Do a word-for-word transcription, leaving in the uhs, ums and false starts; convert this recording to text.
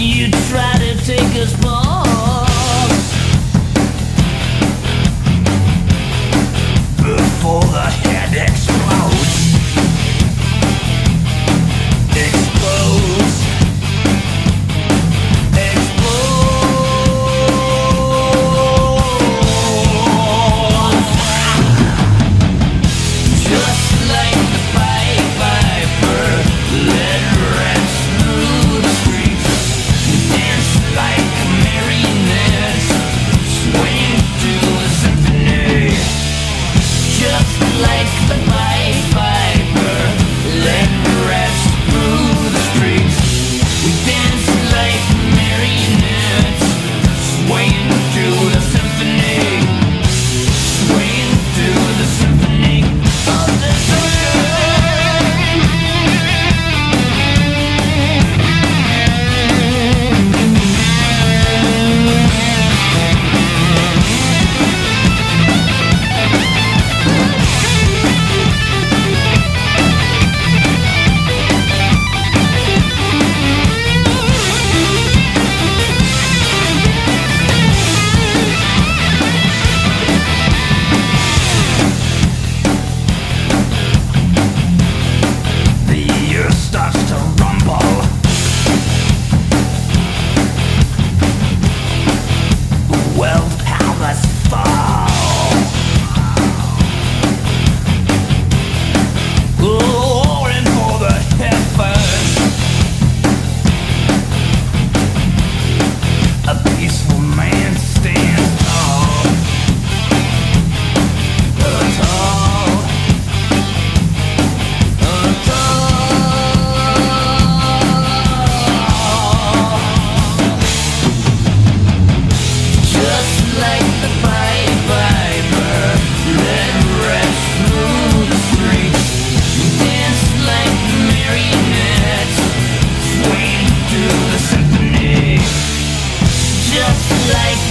You try to take us both before the head explodes. Explodes. Explodes. Just like the Pied Piper, let rats through the streets, dance like marionettes, swing to the symphony. Just like the Pied Piper, let rats through the streets, we dance like marionettes, swaying to the symphony, swaying to the symphony of the The earth starts to rumble. World powers fall. Roaring for the heavens. A peaceful man stands tall. Tall. Just like the Pied Piper, let rats through the streets, dance like marionettes, swing to the symphony. Just like